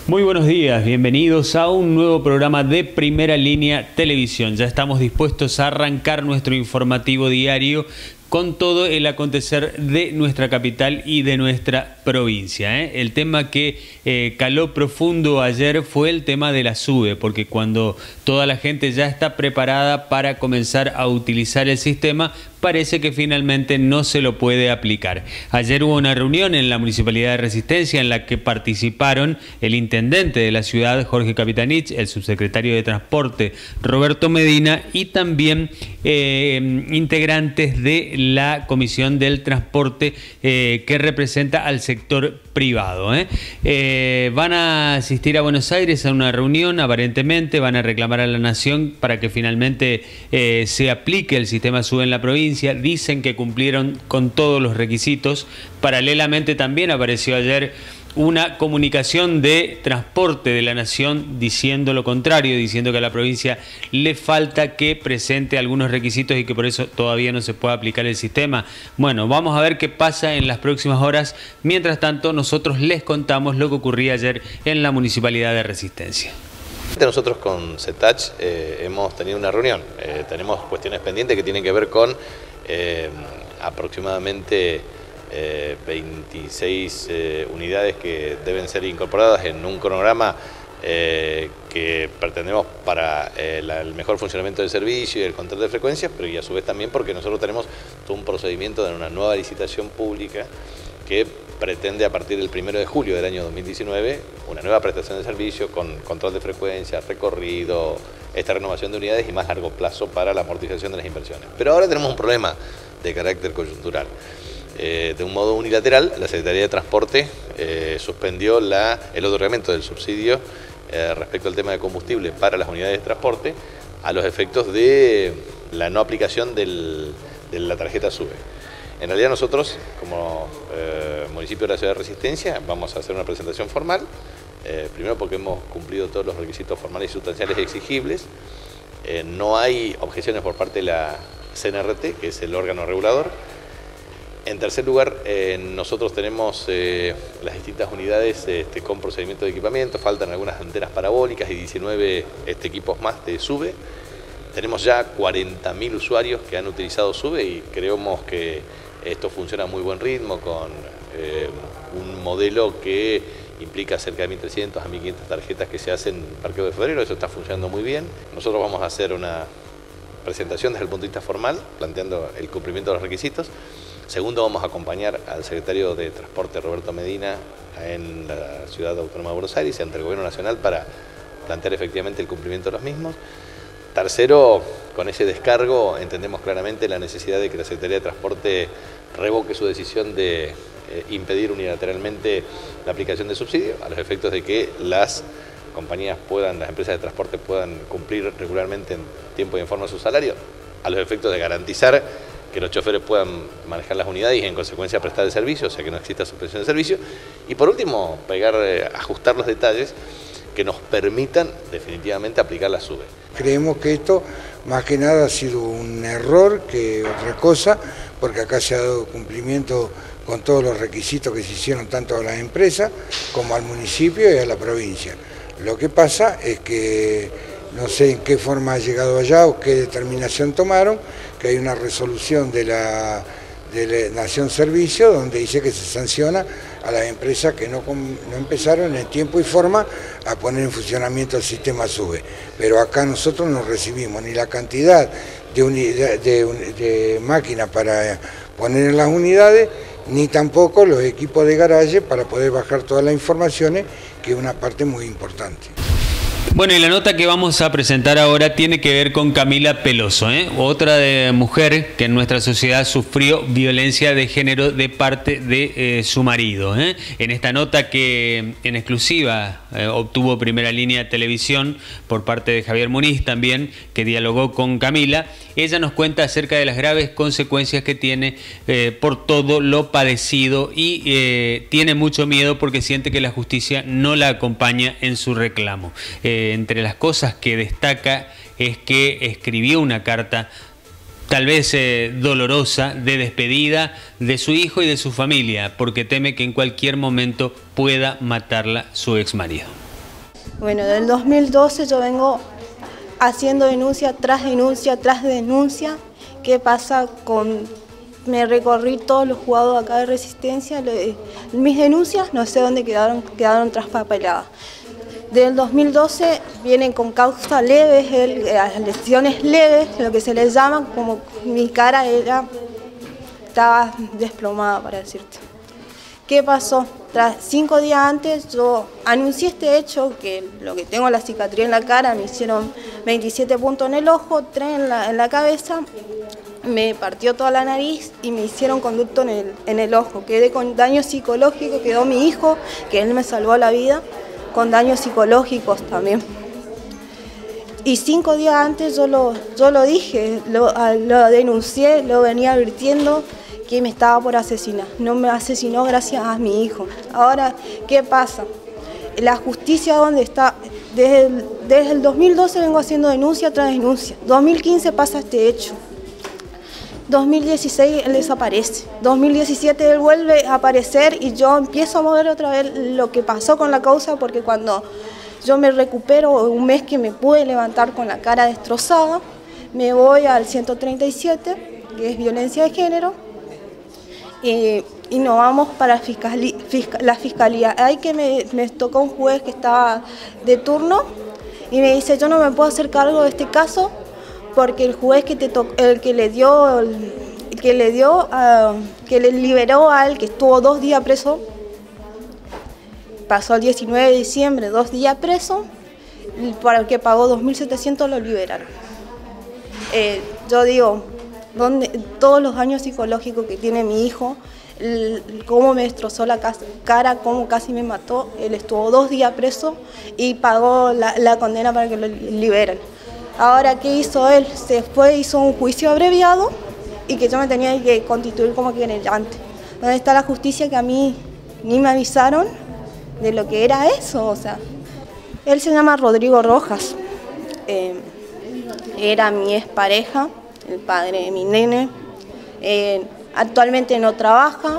Muy buenos días, bienvenidos a un nuevo programa de Primera Línea Televisión. Ya estamos dispuestos a arrancar nuestro informativo diario con todo el acontecer de nuestra capital y de nuestra provincia. El tema que caló profundo ayer fue el tema de la SUBE, porque cuando toda la gente ya está preparada para comenzar a utilizar el sistema, parece que finalmente no se lo puede aplicar. Ayer hubo una reunión en la Municipalidad de Resistencia en la que participaron el intendente de la ciudad, Jorge Capitanich, el subsecretario de Transporte, Roberto Medina, y también integrantes de la Comisión del Transporte que representa al sector privado. Van a asistir a Buenos Aires a una reunión, aparentemente van a reclamar a la Nación para que finalmente se aplique el sistema SUBE en la provincia. Dicen que cumplieron con todos los requisitos. Paralelamente también apareció ayer una comunicación de Transporte de la Nación diciendo lo contrario, diciendo que a la provincia le falta que presente algunos requisitos y que por eso todavía no se puede aplicar el sistema. Bueno, vamos a ver qué pasa en las próximas horas. Mientras tanto, nosotros les contamos lo que ocurría ayer en la Municipalidad de Resistencia. Nosotros con CETACH hemos tenido una reunión, tenemos cuestiones pendientes que tienen que ver con aproximadamente 26 unidades que deben ser incorporadas en un cronograma que pretendemos para el mejor funcionamiento del servicio y el control de frecuencias, pero y a su vez también porque nosotros tenemos todo un procedimiento de una nueva licitación pública que pretende a partir del 1 de julio del año 2019 una nueva prestación de servicio con control de frecuencia, recorrido, esta renovación de unidades y más largo plazo para la amortización de las inversiones. Pero ahora tenemos un problema de carácter coyuntural. De un modo unilateral, la Secretaría de Transporte suspendió el otorgamiento del subsidio respecto al tema de combustible para las unidades de transporte a los efectos de la no aplicación de la tarjeta SUBE. En realidad nosotros, como municipio de la ciudad de Resistencia, vamos a hacer una presentación formal, primero porque hemos cumplido todos los requisitos formales y sustanciales exigibles, no hay objeciones por parte de la CNRT, que es el órgano regulador. En tercer lugar, nosotros tenemos las distintas unidades con procedimiento de equipamiento, faltan algunas antenas parabólicas y 19 equipos más de SUBE. Tenemos ya 40.000 usuarios que han utilizado SUBE y creemos que esto funciona a muy buen ritmo con un modelo que implica cerca de 1.300 a 1.500 tarjetas que se hacen en Parqueo de Febrero. Eso está funcionando muy bien. Nosotros vamos a hacer una presentación desde el punto de vista formal, planteando el cumplimiento de los requisitos. Segundo, vamos a acompañar al secretario de Transporte, Roberto Medina, en la Ciudad Autónoma de Buenos Aires, ante el Gobierno Nacional, para plantear efectivamente el cumplimiento de los mismos. Tercero, con ese descargo entendemos claramente la necesidad de que la Secretaría de Transporte revoque su decisión de impedir unilateralmente la aplicación de subsidio, a los efectos de que las compañías las empresas de transporte puedan cumplir regularmente en tiempo y en forma su salario, a los efectos de garantizar que los choferes puedan manejar las unidades y en consecuencia prestar el servicio, o sea que no exista suspensión de servicio. Y por último, ajustar los detalles que nos permitan definitivamente aplicar la SUBE. Creemos que esto más que nada ha sido un error que otra cosa, porque acá se ha dado cumplimiento con todos los requisitos que se hicieron tanto a las empresas como al municipio y a la provincia. Lo que pasa es que no sé en qué forma ha llegado allá o qué determinación tomaron, que hay una resolución de la Nación Servicio donde dice que se sanciona a las empresas que no empezaron en tiempo y forma a poner en funcionamiento el sistema SUBE. Pero acá nosotros no recibimos ni la cantidad de máquinas para poner en las unidades, ni tampoco los equipos de garaje para poder bajar todas las informaciones, que es una parte muy importante. Bueno, y la nota que vamos a presentar ahora tiene que ver con Camila Peloso, otra mujer que en nuestra sociedad sufrió violencia de género de parte de su marido. En esta nota que en exclusiva obtuvo Primera Línea Televisión por parte de Javier Muniz también, que dialogó con Camila, ella nos cuenta acerca de las graves consecuencias que tiene por todo lo padecido y tiene mucho miedo porque siente que la justicia no la acompaña en su reclamo. Entre las cosas que destaca es que escribió una carta tal vez dolorosa de despedida de su hijo y de su familia, porque teme que en cualquier momento pueda matarla su exmarido. Bueno, del 2012 yo vengo haciendo denuncia tras denuncia tras denuncia. ¿Qué pasa con...? Me recorrí todos los juzgados acá de Resistencia, mis denuncias no sé dónde quedaron traspapeladas. Del 2012 vienen con causas leves, lesiones leves, lo que se les llama, como mi cara estaba desplomada, para decirte. ¿Qué pasó? 5 días antes yo anuncié este hecho, que lo que tengo la cicatriz en la cara, me hicieron 27 puntos en el ojo, 3 en la cabeza, me partió toda la nariz y me hicieron conducto en el ojo. Quedé con daño psicológico, quedó mi hijo, que él me salvó la vida, con daños psicológicos también. Y 5 días antes yo lo dije, lo denuncié, lo venía advirtiendo que me estaba por asesinar. No me asesinó gracias a mi hijo. Ahora, ¿qué pasa? La justicia, ¿dónde está? Desde el 2012 vengo haciendo denuncia tras denuncia. 2015 pasa este hecho. 2016 él desaparece, 2017 él vuelve a aparecer y yo empiezo a mover otra vez lo que pasó con la causa, porque cuando yo me recupero, un mes que me pude levantar con la cara destrozada, me voy al 137, que es violencia de género, y nos vamos para la fiscalía. Ahí que me tocó un juez que estaba de turno y me dice, yo no me puedo hacer cargo de este caso, porque el juez que le liberó a él, que estuvo 2 días preso, pasó el 19 de diciembre, 2 días preso, para el que pagó 2.700 lo liberaron. Yo digo, todos los daños psicológicos que tiene mi hijo, cómo me destrozó la cara, cómo casi me mató, él estuvo 2 días preso y pagó la condena para que lo liberen. Ahora, ¿qué hizo él? Se fue, hizo un juicio abreviado y que yo me tenía que constituir como querellante. ¿Dónde está la justicia que a mí ni me avisaron de lo que era eso? O sea, él se llama Rodrigo Rojas, era mi expareja, el padre de mi nene, actualmente no trabaja,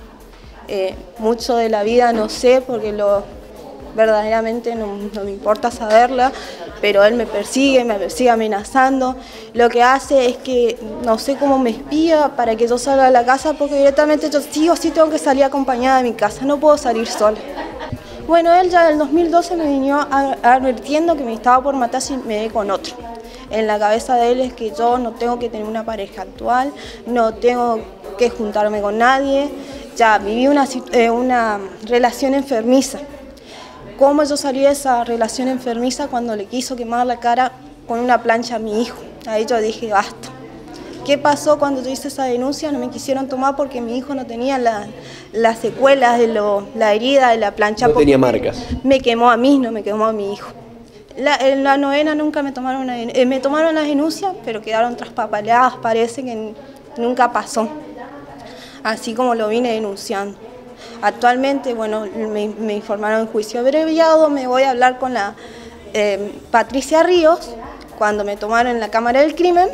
mucho de la vida no sé porque verdaderamente no me importa saberla, pero él me persigue amenazando. Lo que hace es que no sé cómo me espía para que yo salga de la casa, porque directamente yo sí o sí tengo que salir acompañada de mi casa, no puedo salir sola. Bueno, él ya en el 2012 me vino advirtiendo que me estaba por matar si me ve con otro. En la cabeza de él es que yo no tengo que tener una pareja actual, no tengo que juntarme con nadie, ya viví una relación enfermiza. ¿Cómo yo salí de esa relación enfermiza cuando le quiso quemar la cara con una plancha a mi hijo? Ahí yo dije, basta. ¿Qué pasó cuando yo hice esa denuncia? No me quisieron tomar porque mi hijo no tenía las secuelas de la herida de la plancha. No tenía marcas. Me quemó a mí, no me quemó a mi hijo. En la novena nunca me tomaron las denuncias, pero quedaron traspapaleadas, parece que nunca pasó. Así como lo vine denunciando. Actualmente, bueno, me informaron en juicio abreviado, me voy a hablar con la Patricia Ríos, cuando me tomaron en la Cámara del Crimen,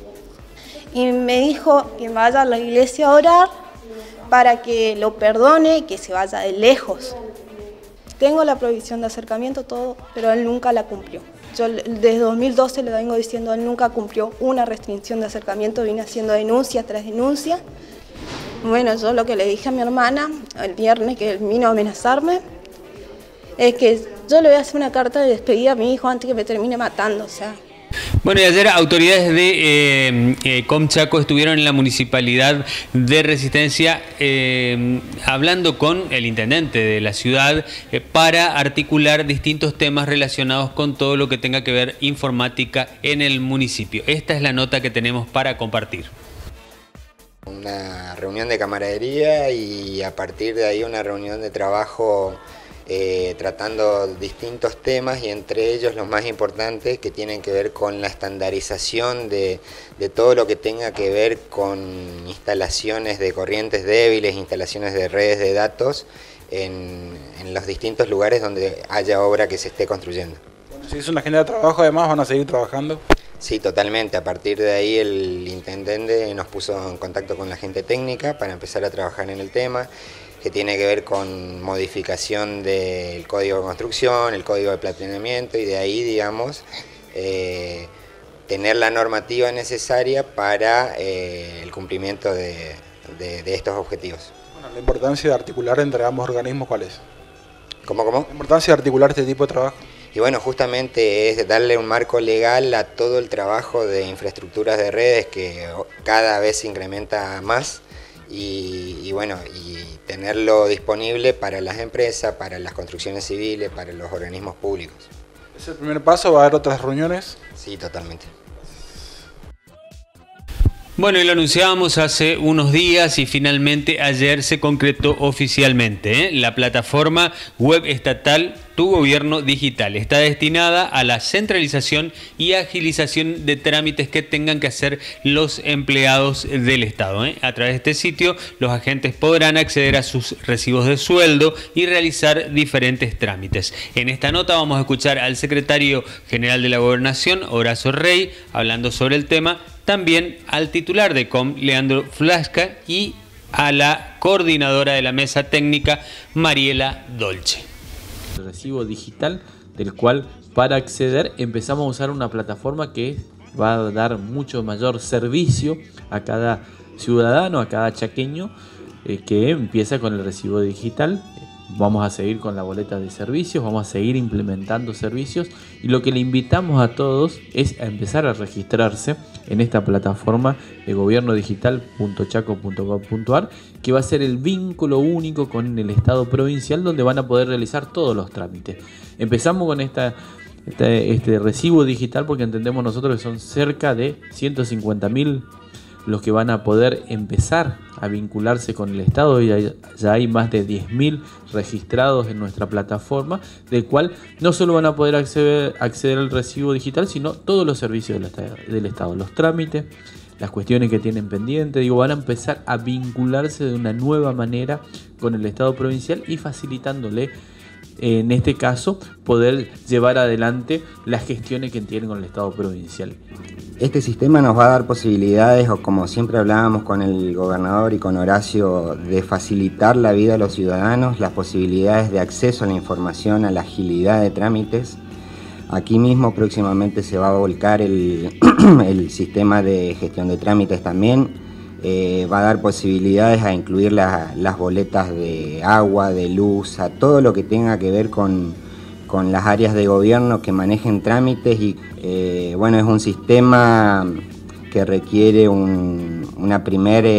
y me dijo que vaya a la iglesia a orar para que lo perdone y que se vaya de lejos. Tengo la prohibición de acercamiento, todo, pero él nunca la cumplió. Yo desde 2012 le vengo diciendo, él nunca cumplió una restricción de acercamiento, vine haciendo denuncia tras denuncia. Bueno, yo lo que le dije a mi hermana el viernes que él vino a amenazarme es que yo le voy a hacer una carta de despedida a mi hijo antes que me termine matando, o sea. Bueno, y ayer autoridades de Comchaco estuvieron en la municipalidad de Resistencia hablando con el intendente de la ciudad para articular distintos temas relacionados con todo lo que tenga que ver informática en el municipio. Esta es la nota que tenemos para compartir. Una reunión de camaradería y a partir de ahí una reunión de trabajo tratando distintos temas y entre ellos los más importantes que tienen que ver con la estandarización de todo lo que tenga que ver con instalaciones de corrientes débiles, instalaciones de redes de datos en los distintos lugares donde haya obra que se esté construyendo. Si es una agenda de trabajo, además van a seguir trabajando. Sí, totalmente. A partir de ahí el intendente nos puso en contacto con la gente técnica para empezar a trabajar en el tema. que tiene que ver con modificación del código de construcción, el código de planeamiento, y de ahí, digamos, tener la normativa necesaria para el cumplimiento de estos objetivos. Bueno, la importancia de articular entre ambos organismos, ¿cuál es? ¿Cómo? La importancia de articular este tipo de trabajo. Y bueno, justamente es darle un marco legal a todo el trabajo de infraestructuras de redes que cada vez se incrementa más y bueno, y tenerlo disponible para las empresas, para las construcciones civiles, para los organismos públicos. ¿Es el primer paso? ¿Va a haber otras reuniones? Sí, totalmente. Bueno, y lo anunciábamos hace unos días y finalmente ayer se concretó oficialmente, ¿eh? La plataforma web estatal Tu Gobierno Digital está destinada a la centralización y agilización de trámites que tengan que hacer los empleados del Estado, ¿eh? A través de este sitio, los agentes podrán acceder a sus recibos de sueldo y realizar diferentes trámites. En esta nota vamos a escuchar al secretario general de la Gobernación, Horacio Rey, hablando sobre el tema. También al titular de COM, Leandro Flasca, y a la coordinadora de la mesa técnica, Mariela Dolce. El recibo digital, del cual para acceder empezamos a usar una plataforma que va a dar mucho mayor servicio a cada ciudadano, a cada chaqueño que empieza con el recibo digital. Vamos a seguir con la boleta de servicios, vamos a seguir implementando servicios y lo que le invitamos a todos es a empezar a registrarse en esta plataforma de gobiernodigital.chaco.gov.ar, que va a ser el vínculo único con el Estado provincial donde van a poder realizar todos los trámites. Empezamos con este recibo digital porque entendemos nosotros que son cerca de 150.000 los que van a poder empezar a vincularse con el Estado, y ya hay más de 10.000 registrados en nuestra plataforma, del cual no solo van a poder acceder al recibo digital, sino todos los servicios del Estado, los trámites, las cuestiones que tienen pendientes, van a empezar a vincularse de una nueva manera con el Estado provincial y facilitándole, en este caso, poder llevar adelante las gestiones que tienen con el Estado provincial. Este sistema nos va a dar posibilidades, o como siempre hablábamos con el gobernador y con Horacio, de facilitar la vida a los ciudadanos, las posibilidades de acceso a la información, a la agilidad de trámites. Aquí mismo próximamente se va a volcar el sistema de gestión de trámites también. Va a dar posibilidades a incluir las boletas de agua, de luz, a todo lo que tenga que ver con las áreas de gobierno que manejen trámites y bueno, es un sistema que requiere una primera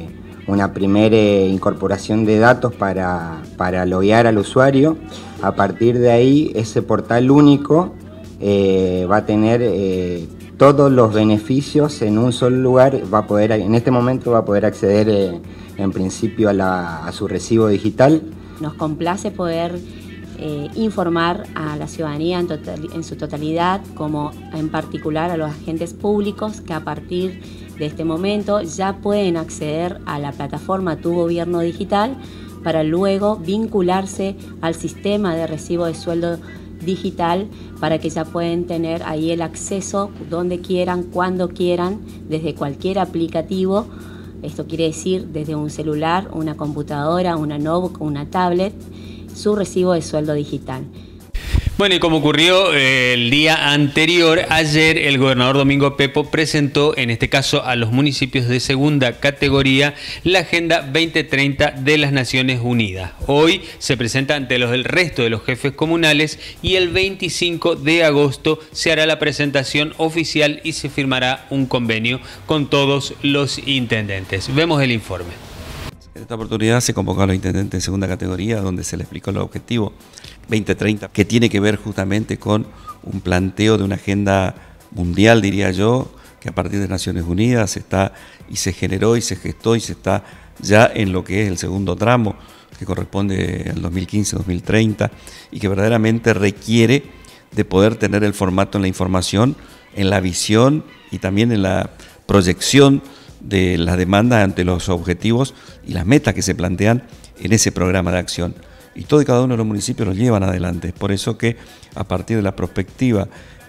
incorporación de datos para loguear al usuario. A partir de ahí, ese portal único va a tener todos los beneficios en un solo lugar. En este momento va a poder acceder en principio a su recibo digital. Nos complace poder informar a la ciudadanía en su totalidad, como en particular a los agentes públicos que a partir de este momento ya pueden acceder a la plataforma Tu Gobierno Digital para luego vincularse al sistema de recibo de sueldo digital, para que ya pueden tener ahí el acceso donde quieran, cuando quieran, desde cualquier aplicativo. Esto quiere decir desde un celular, una computadora, una notebook, una tablet, su recibo de sueldo digital. Bueno, y como ocurrió el día anterior, ayer el gobernador Domingo Pepo presentó, en este caso a los municipios de segunda categoría, la Agenda 2030 de las Naciones Unidas. Hoy se presenta ante el resto de los jefes comunales y el 25 de agosto se hará la presentación oficial y se firmará un convenio con todos los intendentes. Vemos el informe. En esta oportunidad se convocó a los intendentes de segunda categoría, donde se le explicó el objetivo 2030, que tiene que ver justamente con un planteo de una agenda mundial, diría yo, que a partir de Naciones Unidas se generó y se gestó y se está ya en lo que es el segundo tramo, que corresponde al 2015-2030, y que verdaderamente requiere de poder tener el formato en la información, en la visión y también en la proyección de las demandas ante los objetivos y las metas que se plantean en ese programa de acción. Y todo y cada uno de los municipios los llevan adelante. Es por eso que a partir de la perspectiva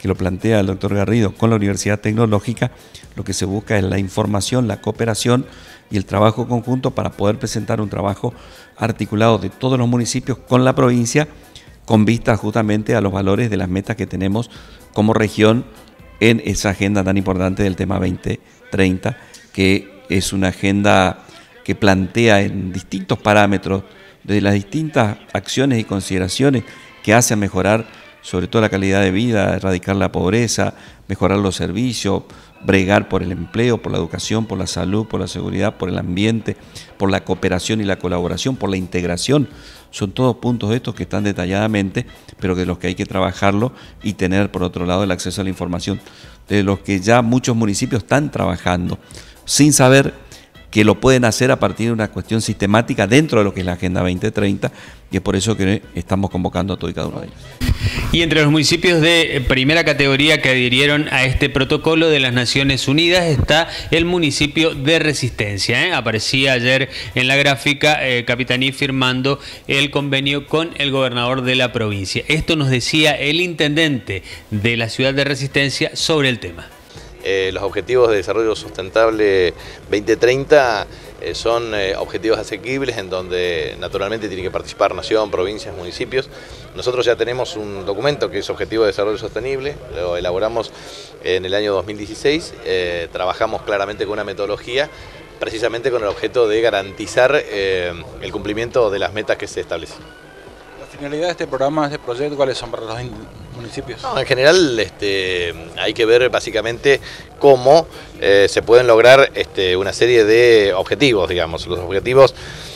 que lo plantea el doctor Garrido con la Universidad Tecnológica, lo que se busca es la información, la cooperación y el trabajo conjunto para poder presentar un trabajo articulado de todos los municipios con la provincia, con vista justamente a los valores de las metas que tenemos como región en esa agenda tan importante del tema 2030, que es una agenda que plantea en distintos parámetros, desde las distintas acciones y consideraciones que hacen mejorar sobre todo la calidad de vida, erradicar la pobreza, mejorar los servicios, bregar por el empleo, por la educación, por la salud, por la seguridad, por el ambiente, por la cooperación y la colaboración, por la integración. Son todos puntos de estos que están detalladamente, pero de los que hay que trabajarlo y tener por otro lado el acceso a la información, de los que ya muchos municipios están trabajando, sin saber que lo pueden hacer a partir de una cuestión sistemática dentro de lo que es la Agenda 2030, y es por eso que estamos convocando a todo y cada uno de ellos. Y entre los municipios de primera categoría que adhirieron a este protocolo de las Naciones Unidas está el municipio de Resistencia. Aparecía ayer en la gráfica Capitaní firmando el convenio con el gobernador de la provincia. Esto nos decía el intendente de la ciudad de Resistencia sobre el tema. Los objetivos de desarrollo sustentable 2030 son objetivos asequibles en donde naturalmente tiene que participar nación, provincias, municipios. Nosotros ya tenemos un documento que es Objetivo de Desarrollo Sostenible, lo elaboramos en el año 2016, trabajamos claramente con una metodología precisamente con el objeto de garantizar el cumplimiento de las metas que se establecen. ¿La finalidad de este programa, de este proyecto, cuáles son para los municipios? No, en general hay que ver básicamente cómo se pueden lograr una serie de objetivos, digamos. Los objetivos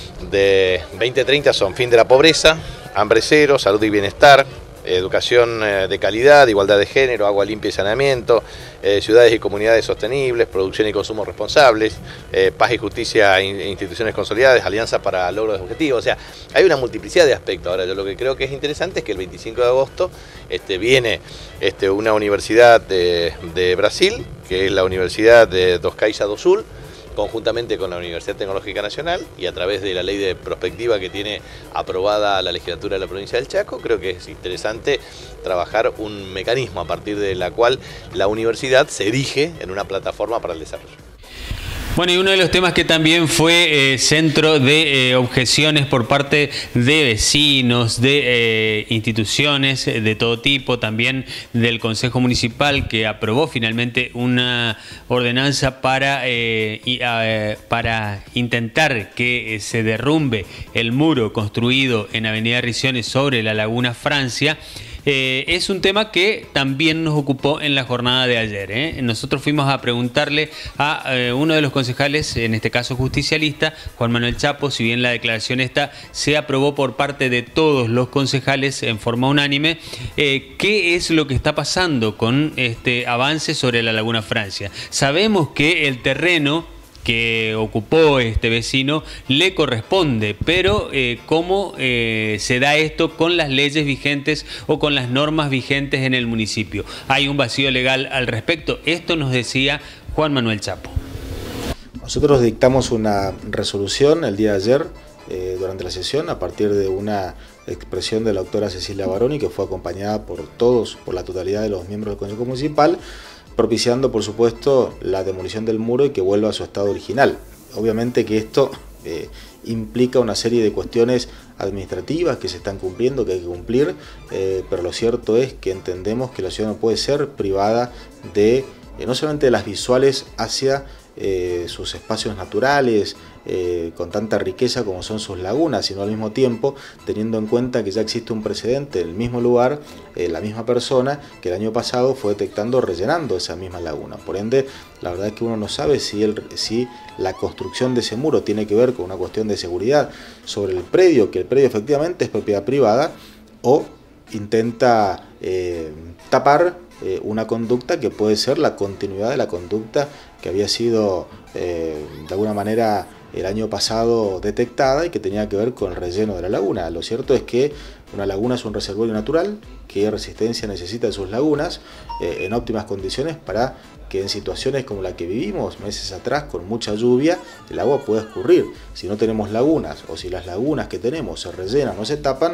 de 2030 son fin de la pobreza, hambre cero, salud y bienestar, educación de calidad, igualdad de género, agua limpia y saneamiento, ciudades y comunidades sostenibles, producción y consumo responsables, paz y justicia e instituciones consolidadas, alianza para logro de objetivos. O sea, hay una multiplicidad de aspectos. Ahora, yo lo que creo que es interesante es que el 25 de agosto viene una universidad de Brasil, que es la Universidad de Dos Cajazes do Sul, conjuntamente con la Universidad Tecnológica Nacional y a través de la ley de prospectiva que tiene aprobada la legislatura de la provincia del Chaco. Creo que es interesante trabajar un mecanismo a partir de la cual la universidad se erige en una plataforma para el desarrollo. Bueno, y uno de los temas que también fue centro de objeciones por parte de vecinos, de instituciones de todo tipo, también del Consejo Municipal, que aprobó finalmente una ordenanza para intentar que se derrumbe el muro construido en Avenida Risiones sobre la Laguna Francia. Es un tema que también nos ocupó en la jornada de ayer. Nosotros fuimos a preguntarle a uno de los concejales, en este caso justicialista, Juan Manuel Chapo, si bien la declaración esta se aprobó por parte de todos los concejales en forma unánime, ¿qué es lo que está pasando con este avance sobre la Laguna Francia? Sabemos que el terreno que ocupó este vecino le corresponde, pero ¿cómo se da esto con las leyes vigentes o con las normas vigentes en el municipio? ¿Hay un vacío legal al respecto? Esto nos decía Juan Manuel Chapo. Nosotros dictamos una resolución el día de ayer durante la sesión a partir de una expresión de la doctora Cecilia Baroni, que fue acompañada por la totalidad de los miembros del Consejo Municipal, propiciando por supuesto la demolición del muro y que vuelva a su estado original. Obviamente que esto implica una serie de cuestiones administrativas que se están cumpliendo, que hay que cumplir, pero lo cierto es que entendemos que la ciudad no puede ser privada de no solamente de las visuales hacia sus espacios naturales, con tanta riqueza como son sus lagunas, sino al mismo tiempo teniendo en cuenta que ya existe un precedente en el mismo lugar, la misma persona que el año pasado fue detectando rellenando esa misma laguna. Por ende, la verdad es que uno no sabe si la construcción de ese muro tiene que ver con una cuestión de seguridad sobre el predio, que el predio efectivamente es propiedad privada, o intenta tapar una conducta que puede ser la continuidad de la conducta que había sido de alguna manera el año pasado detectada y que tenía que ver con el relleno de la laguna. Lo cierto es que una laguna es un reservorio natural, que Resistencia necesita de sus lagunas en óptimas condiciones para que en situaciones como la que vivimos meses atrás, con mucha lluvia, el agua pueda escurrir. Si no tenemos lagunas o si las lagunas que tenemos se rellenan o se tapan,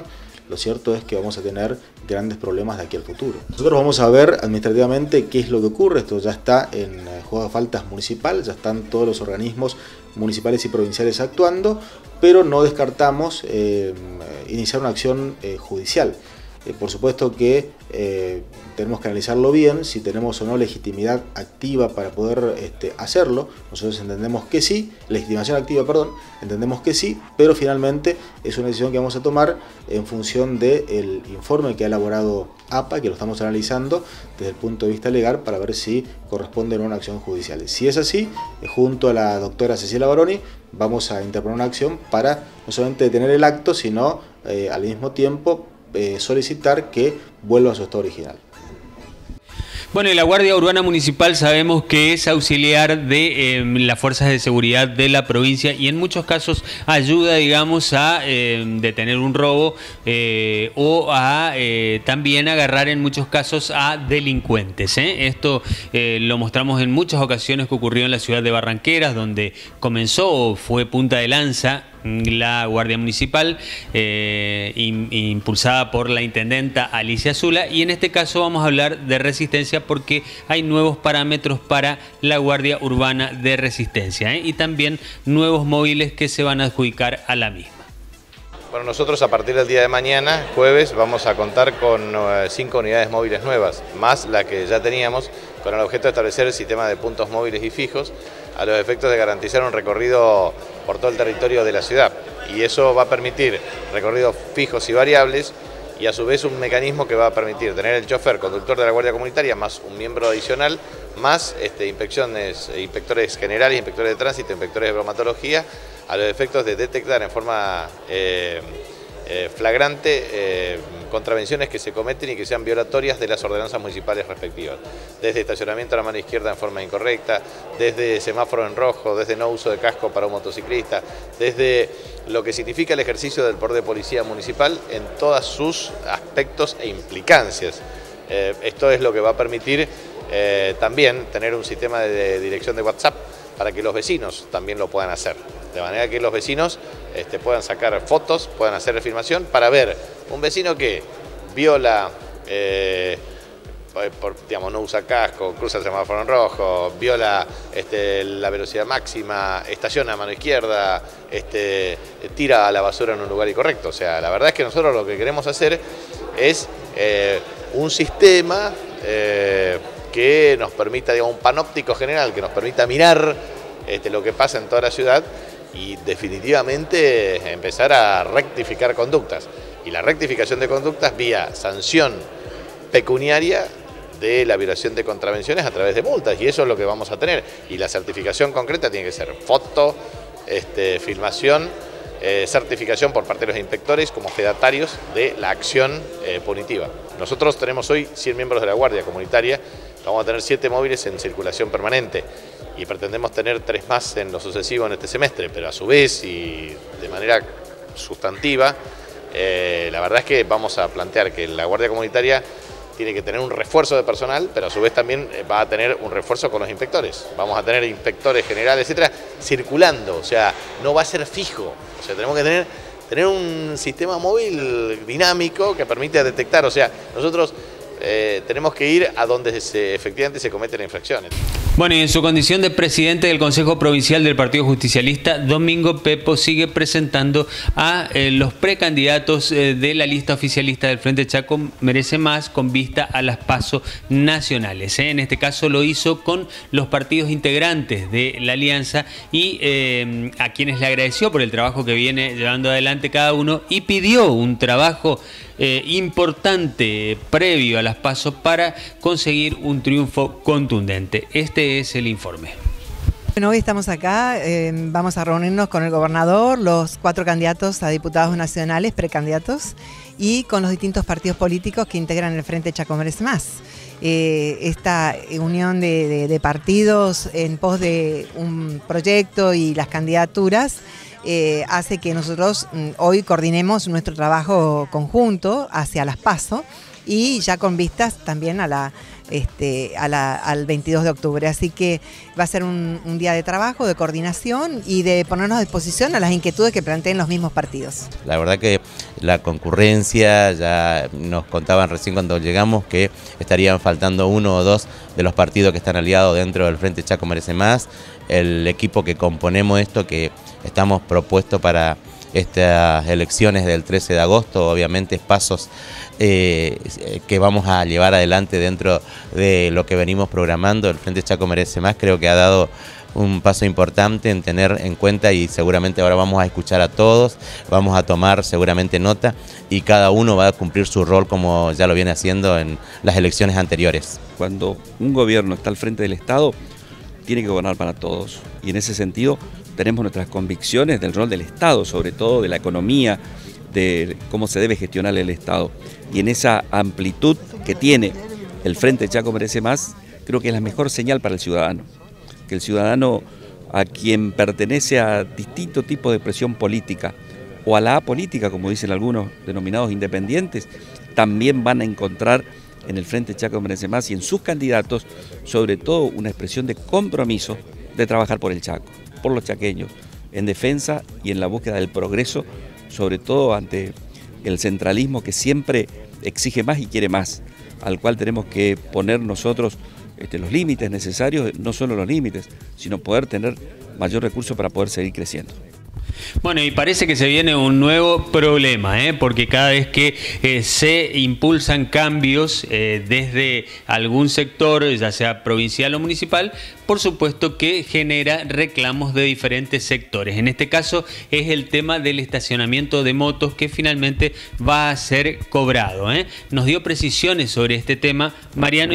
lo cierto es que vamos a tener grandes problemas de aquí al futuro. Nosotros vamos a ver administrativamente qué es lo que ocurre. Esto ya está en juzgado de faltas municipal, ya están todos los organismos municipales y provinciales actuando, pero no descartamos iniciar una acción judicial. Por supuesto que tenemos que analizarlo bien, si tenemos o no legitimidad activa para poder hacerlo. Nosotros entendemos que sí, legitimación activa, perdón, entendemos que sí, pero finalmente es una decisión que vamos a tomar en función del informe que ha elaborado APA, que lo estamos analizando desde el punto de vista legal para ver si corresponde o no a una acción judicial. Si es así, junto a la doctora Cecilia Baroni, vamos a interponer una acción para no solamente detener el acto, sino al mismo tiempo solicitar que vuelva a su estado original. Bueno, y la Guardia Urbana Municipal sabemos que es auxiliar de las fuerzas de seguridad de la provincia y en muchos casos ayuda, digamos, a detener un robo o a también agarrar en muchos casos a delincuentes. Esto lo mostramos en muchas ocasiones que ocurrió en la ciudad de Barranqueras, donde comenzó o fue punta de lanza la Guardia Municipal, impulsada por la intendenta Alicia Zula, y en este caso vamos a hablar de Resistencia porque hay nuevos parámetros para la Guardia Urbana de Resistencia y también nuevos móviles que se van a adjudicar a la misma. Bueno, nosotros a partir del día de mañana, jueves, vamos a contar con 5 unidades móviles nuevas, más la que ya teníamos, con el objeto de establecer el sistema de puntos móviles y fijos a los efectos de garantizar un recorrido por todo el territorio de la ciudad. Y eso va a permitir recorridos fijos y variables y a su vez un mecanismo que va a permitir tener el chofer, conductor de la Guardia Comunitaria, más un miembro adicional, más inspectores generales, inspectores de tránsito, inspectores de bromatología, a los efectos de detectar en forma flagrante contravenciones que se cometen y que sean violatorias de las ordenanzas municipales respectivas. Desde estacionamiento a la mano izquierda en forma incorrecta, desde semáforo en rojo, desde no uso de casco para un motociclista, desde lo que significa el ejercicio del poder de policía municipal en todos sus aspectos e implicancias. Esto es lo que va a permitir también tener un sistema de dirección de WhatsApp para que los vecinos también lo puedan hacer. De manera que los vecinos puedan sacar fotos, puedan hacer filmación para ver un vecino que viola, no usa casco, cruza el semáforo en rojo, viola la velocidad máxima, estaciona a mano izquierda, tira a la basura en un lugar incorrecto. O sea, la verdad es que nosotros lo que queremos hacer es un sistema que nos permita, digamos, un panóptico general, que nos permita mirar lo que pasa en toda la ciudad y definitivamente empezar a rectificar conductas. Y la rectificación de conductas vía sanción pecuniaria de la violación de contravenciones a través de multas, y eso es lo que vamos a tener. Y la certificación concreta tiene que ser foto, filmación, certificación por parte de los inspectores como fedatarios de la acción punitiva. Nosotros tenemos hoy 100 miembros de la Guardia Comunitaria, vamos a tener 7 móviles en circulación permanente y pretendemos tener 3 más en lo sucesivo en este semestre, pero a su vez y de manera sustantiva, la verdad es que vamos a plantear que la Guardia Comunitaria tiene que tener un refuerzo de personal, pero a su vez también va a tener un refuerzo con los inspectores. Vamos a tener inspectores generales, etcétera, circulando, o sea, no va a ser fijo. O sea, tenemos que tener un sistema móvil dinámico que permita detectar, o sea, nosotros tenemos que ir a donde efectivamente se cometen infracciones. Bueno, y en su condición de presidente del Consejo Provincial del Partido Justicialista, Domingo Pepo sigue presentando a los precandidatos de la lista oficialista del Frente Chaco Merece Más con vista a las PASO nacionales. En este caso lo hizo con los partidos integrantes de la alianza y a quienes le agradeció por el trabajo que viene llevando adelante cada uno y pidió un trabajo importante previo a las PASO para conseguir un triunfo contundente. Este es el informe. Bueno, hoy estamos acá, vamos a reunirnos con el gobernador, los 4 candidatos a diputados nacionales, precandidatos, y con los distintos partidos políticos que integran el Frente Chaco Merece Más. Esta unión de partidos en pos de un proyecto y las candidaturas hace que nosotros hoy coordinemos nuestro trabajo conjunto hacia las PASO y ya con vistas también a al 22 de octubre. Así que va a ser un día de trabajo, de coordinación y de ponernos a disposición a las inquietudes que planteen los mismos partidos. La verdad que la concurrencia, ya nos contaban recién cuando llegamos que estarían faltando 1 o 2 de los partidos que están aliados dentro del Frente Chaco Merece Más. El equipo que componemos esto, que estamos propuestos para estas elecciones del 13 de agosto, obviamente pasos que vamos a llevar adelante dentro de lo que venimos programando. El Frente Chaco Merece Más creo que ha dado un paso importante en tener en cuenta, y seguramente ahora vamos a escuchar a todos, vamos a tomar seguramente nota y cada uno va a cumplir su rol como ya lo viene haciendo en las elecciones anteriores. Cuando un gobierno está al frente del Estado, tiene que gobernar para todos, y en ese sentido tenemos nuestras convicciones del rol del Estado, sobre todo de la economía, de cómo se debe gestionar el Estado, y en esa amplitud que tiene el Frente Chaco Merece Más, creo que es la mejor señal para el ciudadano, que el ciudadano a quien pertenece a distintos tipos de presión política o a la apolítica, como dicen algunos denominados independientes, también van a encontrar en el Frente Chaco Merece Más y en sus candidatos sobre todo una expresión de compromiso de trabajar por el Chaco, por los chaqueños, en defensa y en la búsqueda del progreso, sobre todo ante el centralismo que siempre exige más y quiere más, al cual tenemos que poner nosotros los límites necesarios, no solo los límites, sino poder tener mayor recurso para poder seguir creciendo. Bueno, y parece que se viene un nuevo problema, porque cada vez que se impulsan cambios desde algún sector, ya sea provincial o municipal, por supuesto que genera reclamos de diferentes sectores. En este caso es el tema del estacionamiento de motos, que finalmente va a ser cobrado. Nos dio precisiones sobre este tema Mariano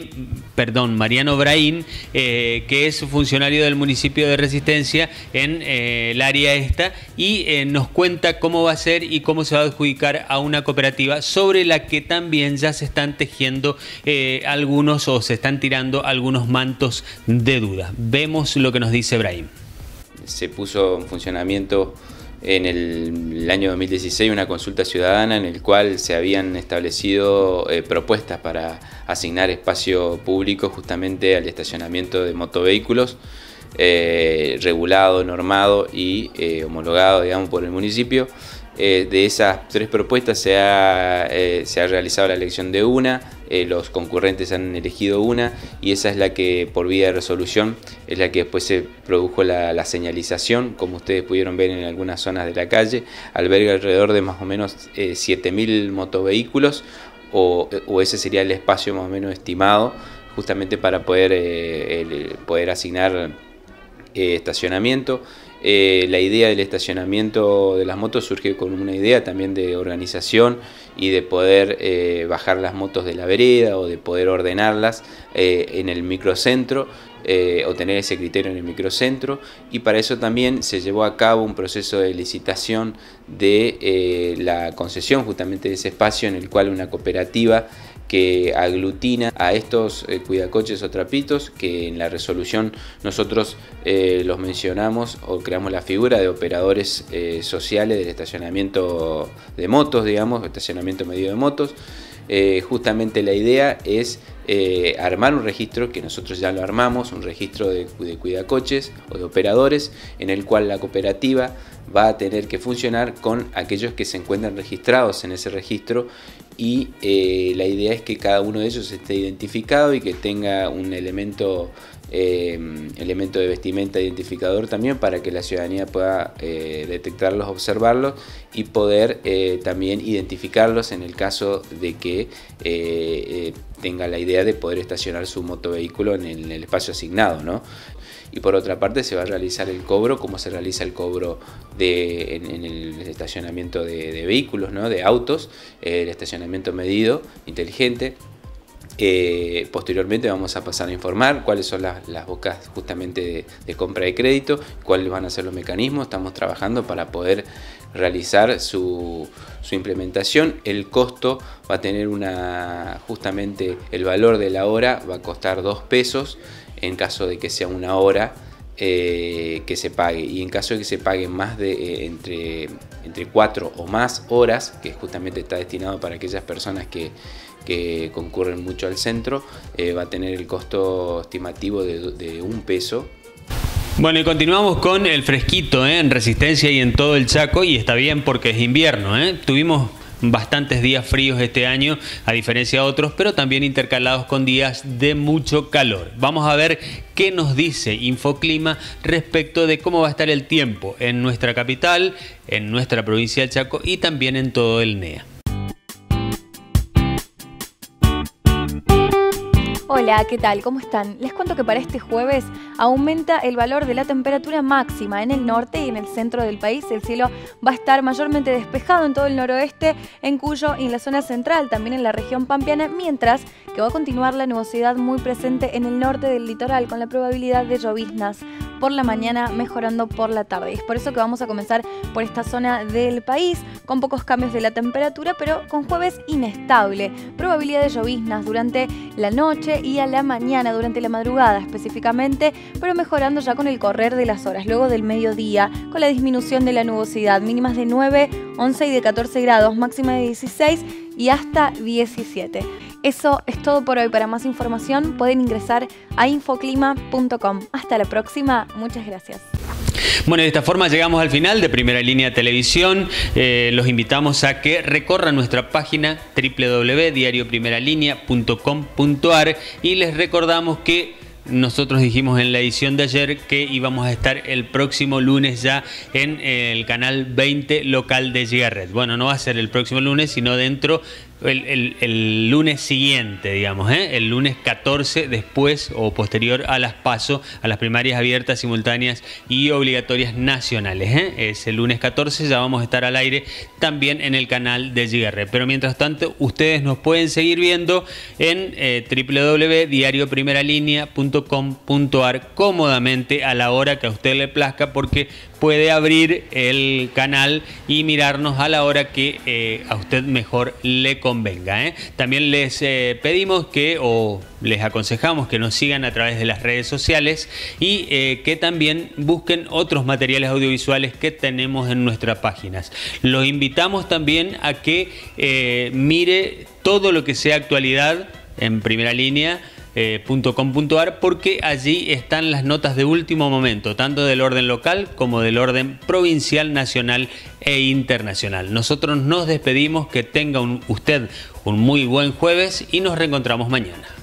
Braín, que es funcionario del municipio de Resistencia en el área esta, y nos cuenta cómo va a ser y cómo se va a adjudicar a una cooperativa sobre la que también ya se están tejiendo algunos, o se están tirando algunos mantos de duda. Vemos lo que nos dice Brahim. Se puso en funcionamiento en el año 2016 una consulta ciudadana en el cual se habían establecido propuestas para asignar espacio público justamente al estacionamiento de motovehículos, regulado, normado y homologado, digamos, por el municipio. De esas 3 propuestas se ha realizado la elección de una, los concurrentes han elegido una, y esa es la que por vía de resolución es la que después se produjo la señalización. Como ustedes pudieron ver en algunas zonas de la calle, alberga alrededor de más o menos 7.000 motovehículos, o ese sería el espacio más o menos estimado justamente para poder asignar estacionamiento. La idea del estacionamiento de las motos surge con una idea también de organización y de poder bajar las motos de la vereda, o de poder ordenarlas en el microcentro, o tener ese criterio en el microcentro, y para eso también se llevó a cabo un proceso de licitación de la concesión justamente de ese espacio, en el cual una cooperativa que aglutina a estos cuidacoches o trapitos, que en la resolución nosotros los mencionamos o creamos la figura de operadores sociales del estacionamiento de motos, digamos, estacionamiento medido de motos. Justamente la idea es armar un registro, que nosotros ya lo armamos, un registro de cuidacoches o de operadores, en el cual la cooperativa va a tener que funcionar con aquellos que se encuentran registrados en ese registro, y la idea es que cada uno de ellos esté identificado y que tenga un elemento de vestimenta identificador también, para que la ciudadanía pueda detectarlos, observarlos y poder también identificarlos en el caso de que tenga la idea de poder estacionar su motovehículo en el espacio asignado, ¿no? Y por otra parte se va a realizar el cobro, como se realiza el cobro en el estacionamiento de vehículos, ¿no? De autos, el estacionamiento medido, inteligente. Posteriormente vamos a pasar a informar cuáles son las bocas justamente de compra de crédito, cuáles van a ser los mecanismos. Estamos trabajando para poder realizar su implementación. El costo va a tener justamente el valor de la hora va a costar 2 pesos en caso de que sea una hora que se pague, y en caso de que se pague más de entre 4 o más horas, que justamente está destinado para aquellas personas que que concurren mucho al centro, va a tener el costo estimativo de 1 peso. Bueno, y continuamos con el fresquito en Resistencia y en todo el Chaco, y está bien porque es invierno. Tuvimos bastantes días fríos este año, a diferencia de otros, pero también intercalados con días de mucho calor. Vamos a ver qué nos dice Infoclima respecto de cómo va a estar el tiempo en nuestra capital, en nuestra provincia del Chaco y también en todo el NEA. Hola, ¿qué tal? ¿Cómo están? Les cuento que para este jueves aumenta el valor de la temperatura máxima en el norte y en el centro del país. El cielo va a estar mayormente despejado en todo el noroeste, en Cuyo y en la zona central, también en la región pampeana, mientras que va a continuar la nubosidad muy presente en el norte del litoral, con la probabilidad de lloviznas por la mañana, mejorando por la tarde. Y es por eso que vamos a comenzar por esta zona del país, con pocos cambios de la temperatura, pero con jueves inestable. Probabilidad de lloviznas durante la noche y a la mañana, durante la madrugada específicamente, pero mejorando ya con el correr de las horas, luego del mediodía, con la disminución de la nubosidad, mínimas de 9, 11 y de 14 grados, máxima de 16 y hasta 17. Eso es todo por hoy. Para más información pueden ingresar a infoclima.com. Hasta la próxima. Muchas gracias. Bueno, de esta forma llegamos al final de Primera Línea Televisión. Los invitamos a que recorran nuestra página www.diarioprimeralínea.com.ar y les recordamos que nosotros dijimos en la edición de ayer que íbamos a estar el próximo lunes ya en el canal 20 local de Gigaret. Bueno, no va a ser el próximo lunes, sino dentro el lunes siguiente, digamos, el lunes 14 después o posterior a las PASO, a las primarias abiertas, simultáneas y obligatorias nacionales. Es el lunes 14, ya vamos a estar al aire también en el canal de Gigaret. Pero mientras tanto, ustedes nos pueden seguir viendo en www.diarioprimeralínea.com.ar cómodamente a la hora que a usted le plazca, porque puede abrir el canal y mirarnos a la hora que a usted mejor le convenga. También les pedimos o les aconsejamos que nos sigan a través de las redes sociales y que también busquen otros materiales audiovisuales que tenemos en nuestras páginas. Los invitamos también a que mire todo lo que sea actualidad en Primera Línea. .com.ar, porque allí están las notas de último momento, tanto del orden local como del orden provincial, nacional e internacional. Nosotros nos despedimos, que tenga usted un muy buen jueves y nos reencontramos mañana.